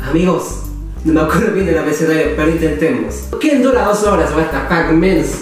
Amigos, no me acuerdo bien del abecedario, pero intentemos. ¿Quién dura 2 horas? What the fuck, mens?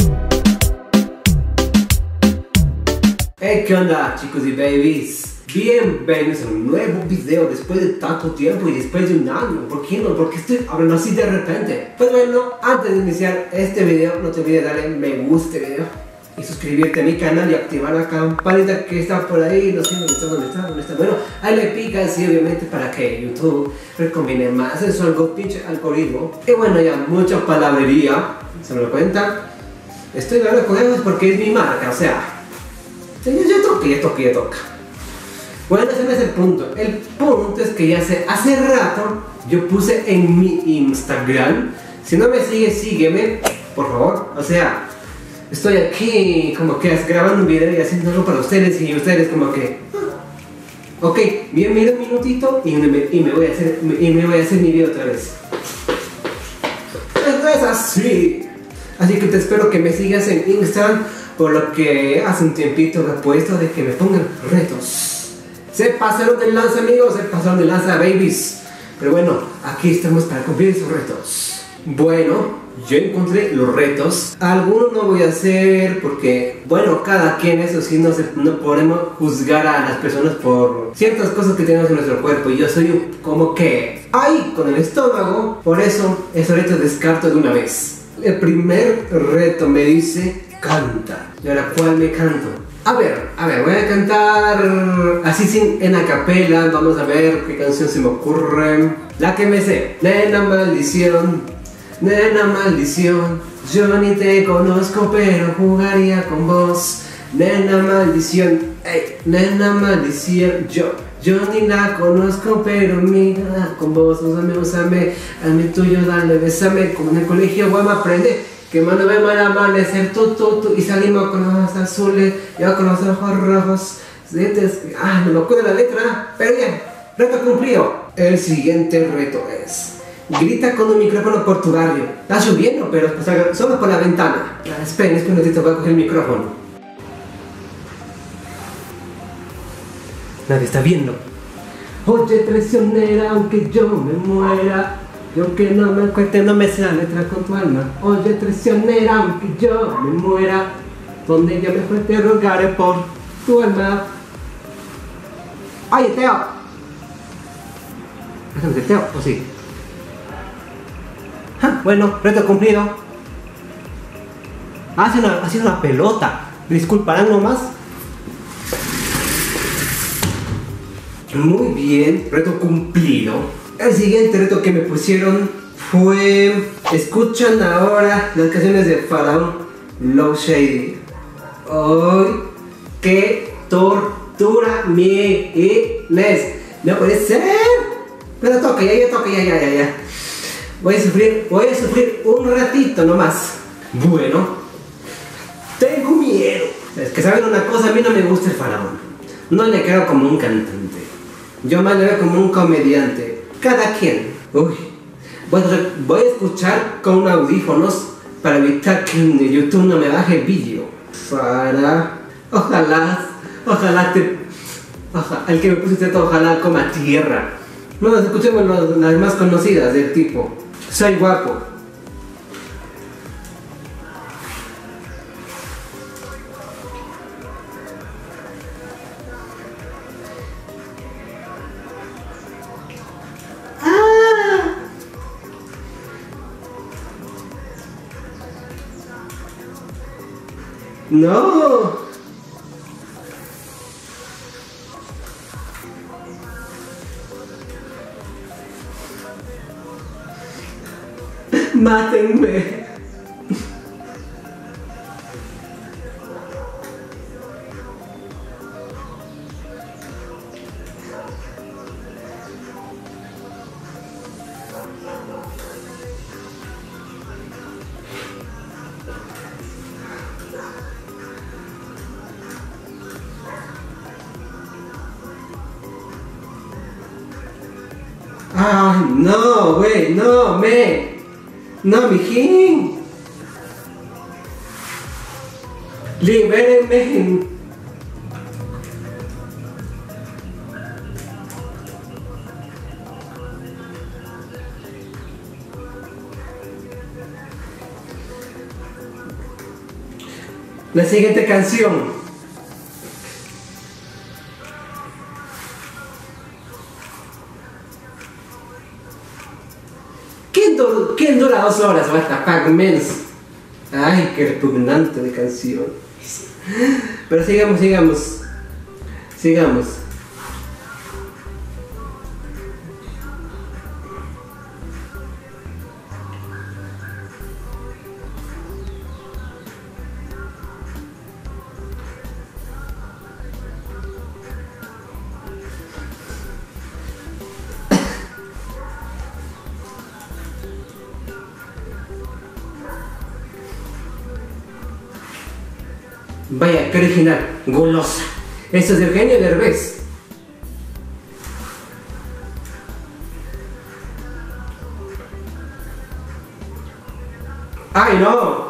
Hey, ¿qué onda, chicos y babies? Bienvenidos a un nuevo video después de tanto tiempo y después de un año. ¿Por qué no? Porque estoy hablando así de repente. Pues bueno, antes de iniciar este video, no te olvides darle me gusta este video y suscribirte a mi canal y activar la campanita que está por ahí. No sé dónde está. Bueno, ahí le picas y obviamente para que YouTube recomiende más en su pinche algoritmo. Y bueno, ya mucha palabrería, ¿se me lo cuenta? Estoy hablando con ellos porque es mi marca, o sea, ya toca. Bueno, ese no es el punto. El punto es que ya hace rato yo puse en mi Instagram. Si no me sigues, sígueme, por favor. O sea, estoy aquí como que grabando un video y haciendo algo para ustedes y ustedes como que ok, mira un minutito y me voy a hacer mi video otra vez. Esto es así. Así que te espero que me sigas en Instagram, por lo que hace un tiempito me he puesto de que me pongan retos. Se pasaron de lanza, amigos, se pasaron de lanza, babies. Pero bueno, aquí estamos para cumplir esos retos. Bueno, yo encontré los retos. Algunos no voy a hacer porque, bueno, cada quien, eso sí, no podemos juzgar a las personas por ciertas cosas que tenemos en nuestro cuerpo. Y yo soy como que ahí con el estómago. Por eso, esos retos descarto de una vez. El primer reto me dice, canta. ¿Y ahora cuál me canto? A ver, voy a cantar así en acapela. Vamos a ver qué canción se me ocurre. La que me sé. Nena maldición, yo ni te conozco pero jugaría con vos. Nena maldición, ey, nena maldición, yo ni la conozco pero mira con vos. Úsame, a mi tuyo dale, bésame. Como en el colegio vamos a aprender que mano ve mal amanecer, y salimos con los ojos azules, yo con los ojos rojos. No me acuerdo la letra, pero bien, reto cumplido. El siguiente reto es: grita con un micrófono por tu barrio. Está lloviendo, pero solo por la ventana. Esperen, es que un ratito voy a coger el micrófono. Nadie está viendo. Oye, traicionera, aunque yo me muera, yo que no me cuente, no me sé la letra con tu alma. Oye, traicionera, aunque yo me muera, donde yo me fue te rogaré por tu alma. Oye, Teo. ¿Es de Teo o sí? Bueno, reto cumplido. Hace una pelota. Disculparán nomás. Muy bien, reto cumplido. El siguiente reto que me pusieron fue: escuchan ahora las canciones de Faraón, Low Shady. ¡Ay, qué tortura, miles! No puede ser. Pero toca, ya. Voy a sufrir un ratito nomás. Bueno, tengo miedo. Es que saben una cosa, a mí no me gusta el Faraón. No le creo como un cantante. Yo más le veo como un comediante. Cada quien. Uy. Bueno, voy a escuchar con audífonos para evitar que YouTube no me baje el vídeo. Ojalá el que me pusiste todo, ojalá coma tierra. Bueno, escuchemos las más conocidas del tipo: soy guapo. No. Mátenme. Ay, no, güey, no, no, mijín. Libérenme. La siguiente canción. ¿Quién dura 2 horas? What the fuck, mens. Ay, qué repugnante de canción. Pero sigamos. Vaya, qué original, golosa. Esto es de Eugenio Derbez. ¡Ay, no!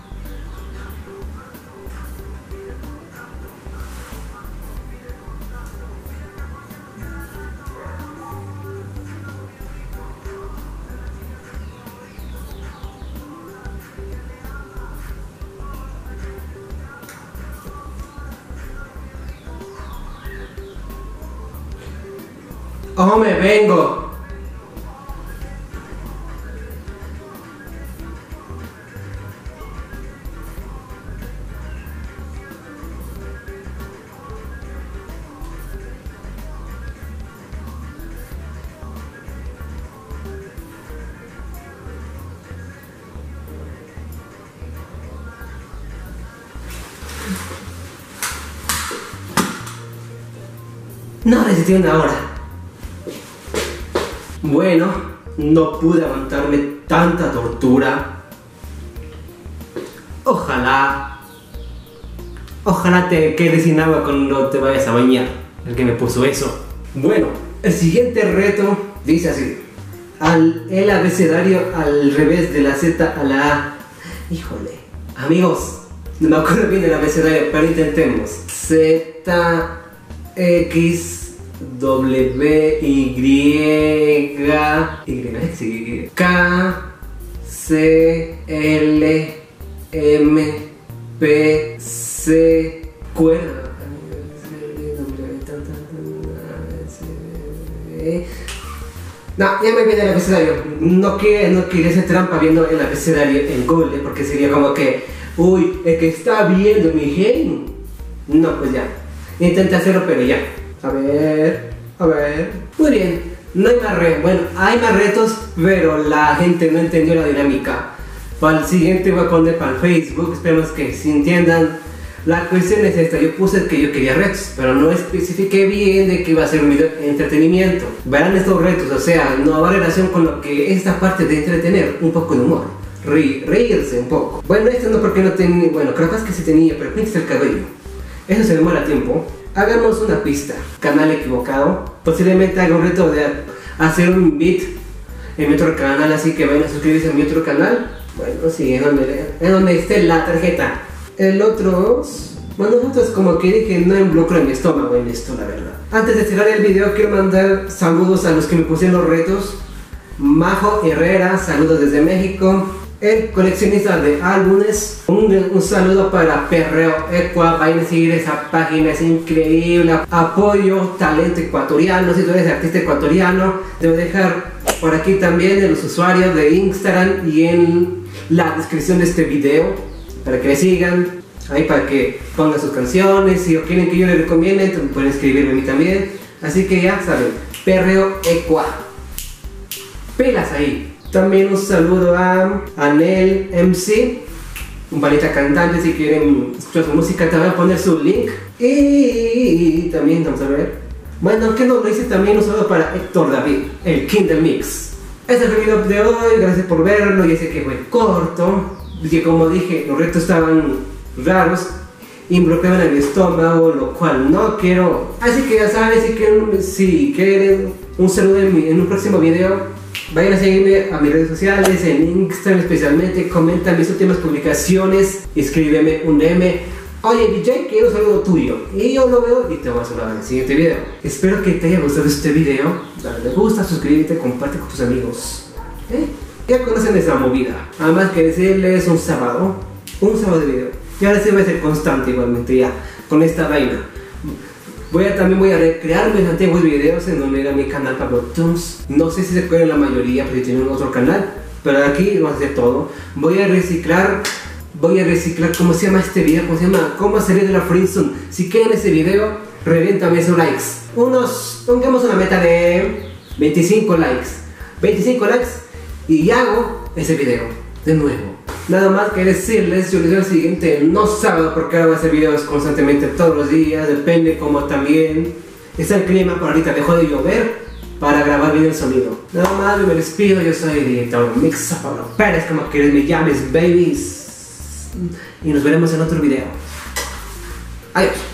¡Oh, me vengo! No resistí una hora. Bueno, no pude aguantarme tanta tortura. Ojalá te quedes sin agua cuando te vayas a bañar. El que me puso eso. Bueno, el siguiente reto dice así: el abecedario al revés de la Z a la A. Híjole, amigos, no me acuerdo bien del abecedario, pero intentemos. Z, X, W, Y, K, C, L, M, P, C, Q. No, ya me olvidé del abecedario. No quería hacer trampa viendo el abecedario en Google, porque sería como que, uy, el que está viendo mi genio. No, pues ya. Intenté hacerlo, pero ya. A ver. Muy bien. No hay más retos. Bueno, hay más retos, pero la gente no entendió la dinámica. Para el siguiente voy a poner para el Facebook. Esperemos que si entiendan. La cuestión es esta: yo puse que yo quería retos, pero no especifiqué bien de que iba a ser un video de entretenimiento. Verán estos retos, o sea, no va relación con lo que esta parte de entretener, un poco de humor, reírse un poco. Bueno, esto no, porque no tenía, bueno, creo que sí tenía, pero píntate el cabello. Eso se demora tiempo. Hagamos una pista. Canal equivocado. Posiblemente haga un reto de hacer un beat en mi otro canal, así que vayan a suscribirse a mi otro canal. Bueno, sí, es donde esté la tarjeta. El otro, bueno, nosotros como que dije, no involucro en mi estómago en esto, la verdad. Antes de cerrar el video, quiero mandar saludos a los que me pusieron los retos. Majo Herrera, saludos desde México. El coleccionista de álbumes, un saludo para Perreo Equa. Vayan a seguir esa página, es increíble. Apoyo talento ecuatoriano. Si tú eres artista ecuatoriano, te voy a dejar por aquí también en los usuarios de Instagram y en la descripción de este video, para que me sigan, ahí para que pongan sus canciones. Si quieren que yo les recomiende, pueden escribirme a mí también. Así que ya saben, Perreo Equa. Pelas ahí. También un saludo a Anel MC, un panita cantante. Si quieren escuchar su música, te voy a poner su link. Y también, vamos a ver. Bueno, aunque no lo hice, también un saludo para Héctor David, el King del Mix. Este es el video de hoy, gracias por verlo. Ya sé que fue corto, porque como dije, los retos estaban raros, involucraban en mi estómago, lo cual no quiero. Así que ya saben, si quieren un saludo en un próximo video, vayan a seguirme a mis redes sociales, en Instagram especialmente. Comenta mis últimas publicaciones, escríbeme un DM. Oye DJ, quiero un saludo tuyo. Y yo lo veo y te voy a saludar en el siguiente video. Espero que te haya gustado este video. Dale me gusta, suscríbete, comparte con tus amigos. Ya conocen esa movida. Además que decirles un sábado de video. Y ahora sí voy a ser constante igualmente ya, con esta vaina. También voy a recrear mis antiguos videos en donde era mi canal Pablo Tunes. No sé si se acuerdan la mayoría, porque tienen otro canal, pero aquí vamos a hacer todo. Voy a reciclar, ¿cómo se llama este video? ¿Cómo se llama? ¿Cómo salir de la friendzone? Si quieren ese video, reviéntame esos likes. Pongamos una meta de 25 likes. 25 likes y hago ese video de nuevo. Nada más que decirles, yo les digo el siguiente, no sábado, porque ahora voy a hacer videos constantemente todos los días, depende como también está el clima, por ahorita dejó de llover para grabar bien el sonido. Nada más, yo me despido, yo soy el director Mixa Pablo Pérez, como quieres me llames, babies. Y nos veremos en otro video. Adiós.